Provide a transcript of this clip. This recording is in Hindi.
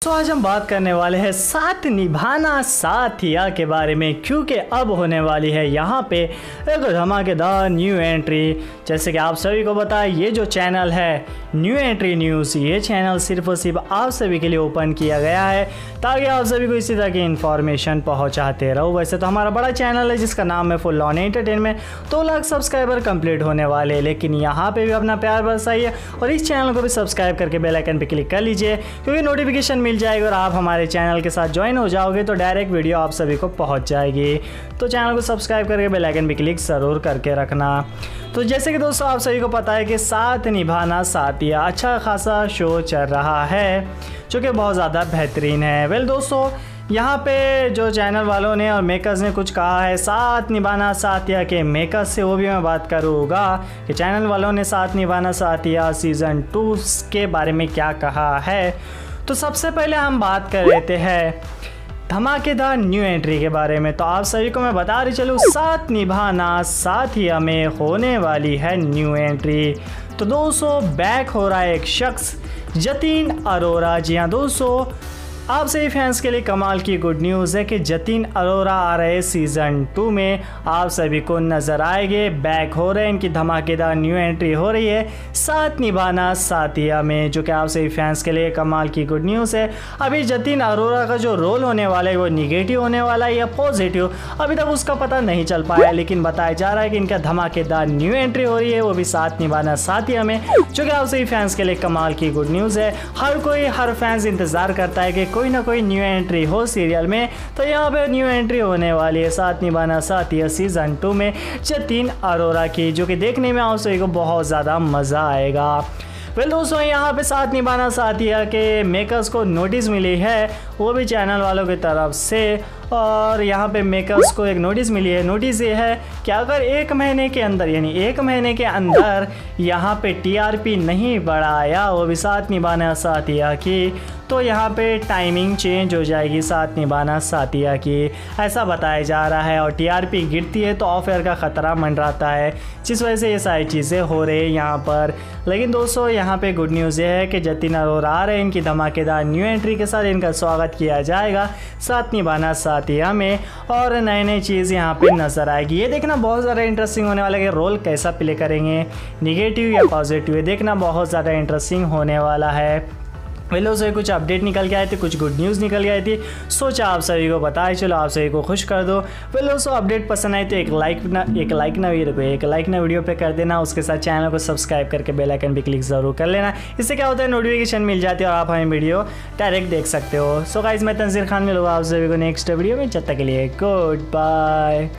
तो आज हम बात करने वाले हैं साथ निभाना साथिया के बारे में, क्योंकि अब होने वाली है यहाँ पे एक धमाकेदार न्यू एंट्री। जैसे कि आप सभी को पता है, ये जो चैनल है न्यू एंट्री न्यूज़, ये चैनल सिर्फ और सिर्फ आप सभी के लिए ओपन किया गया है ताकि आप सभी को इसी तरह की इन्फॉर्मेशन पहुँचाते रहो। वैसे तो हमारा बड़ा चैनल है जिसका नाम है full on entertainment, 2 lakh subscriber complete होने वाले, लेकिन यहाँ पे भी अपना प्यार बरसाइए और इस चैनल को भी सब्सक्राइब करके बेल आइकन पे क्लिक कर लीजिए, क्योंकि नोटिफिकेशन मिल जाएगी और आप हमारे चैनल के साथ ज्वाइन हो जाओगे तो डायरेक्ट वीडियो आप सभी को पहुंच जाएगी। तो चैनल को सब्सक्राइब करके बेल आइकन पे क्लिक ज़रूर करके रखना। तो जैसे कि दोस्तों आप सभी को पता है कि साथ निभाना साथिया अच्छा खासा शो चल रहा है जो कि बहुत ज़्यादा बेहतरीन है। वेल दोस्तों, यहाँ पे जो चैनल वालों ने और मेकर्स ने कुछ कहा है साथ निभाना साथिया के मेकर्स से, वो भी मैं बात करूँगा कि चैनल वालों ने साथ निभाना साथिया सीज़न 2 के बारे में क्या कहा है। तो सबसे पहले हम बात कर लेते हैं धमाकेदार न्यू एंट्री के बारे में। तो आप सभी को मैं बता रही चलूँ, साथ निभाना साथिया में होने वाली है न्यू एंट्री। तो दोस्तों बैक हो रहा है एक शख्स, जतिन अरोरा। जी हाँ दोस्तों, आप सभी फैंस के लिए कमाल की गुड न्यूज़ है कि जतिन अरोरा आ रहे सीज़न 2 में आप सभी को नज़र आएंगे, बैक हो रहे हैं, इनकी धमाकेदार न्यू एंट्री हो रही है साथ निभाना साथिया में, जो कि आप सभी फैंस के लिए कमाल की गुड न्यूज़ है। अभी जतिन अरोरा का जो रोल होने वाला है वो निगेटिव होने वाला है या पॉजिटिव, अभी तक उसका पता नहीं चल पाया, लेकिन बताया जा रहा है कि इनका धमाकेदार न्यू एंट्री हो रही है वो भी साथ निभाना साथिया में, जो कि आप सभी फैंस के लिए कमाल की गुड न्यूज़ है। हर फैंस इंतज़ार करता है कि कोई ना कोई न्यू एंट्री हो सीरियल में, तो यहाँ पे न्यू एंट्री होने वाली है साथ निभाना साथिया सीज़न 2 में जतिन अरोरा की, जो कि देखने में आप सभी को बहुत ज़्यादा मज़ा आएगा। वेल दोस्तों, यहाँ पे साथ निभाना साथिया के मेकर्स को नोटिस मिली है, वो भी चैनल वालों की तरफ से, और यहाँ पे मेकर्स को एक नोटिस मिली है। नोटिस ये है कि अगर 1 महीने के अंदर यानी 1 महीने के अंदर यहाँ पे टीआरपी नहीं बढ़ाया वो भी साथ निभाना साथिया की, तो यहाँ पे टाइमिंग चेंज हो जाएगी साथ निभाना साथिया की, ऐसा बताया जा रहा है। और टीआरपी गिरती है तो ऑफ एयर का ख़तरा मंडराता है, जिस वजह से ये सारी चीज़ें हो रही है यहाँ पर। लेकिन दोस्तों यहाँ पे गुड न्यूज़ ये है कि जतिन अरोरा आ रहे हैं, इनकी धमाकेदार न्यू एंट्री के साथ इनका स्वागत किया जाएगा साथ निभाना साथिया में, और नई चीज़ यहाँ पे नज़र आएगी। ये देखना बहुत ज़्यादा इंटरेस्टिंग होने वाला है कि रोल कैसा प्ले करेंगे, निगेटिव या पॉजिटिव, ये देखना बहुत ज़्यादा इंटरेस्टिंग होने वाला है। वेल से कुछ अपडेट निकल के आए थे, कुछ गुड न्यूज़ निकल के आई थी, सोचा आप सभी को बताए चलो आप सभी को खुश कर दो। वेल दोस्तों, अपडेट पसंद आए तो एक लाइक ना वीडियो पे कर देना, उसके साथ चैनल को सब्सक्राइब करके बेल आइकन भी क्लिक ज़रूर कर लेना। इससे क्या होता है, नोटिफिकेशन मिल जाती है और आप हमें वीडियो डायरेक्ट देख सकते हो। सो गाइस, मैं तंजीर खान मिलूँगा आप सभी को नेक्स्ट वीडियो में, जब तक के लिए गुड बाय।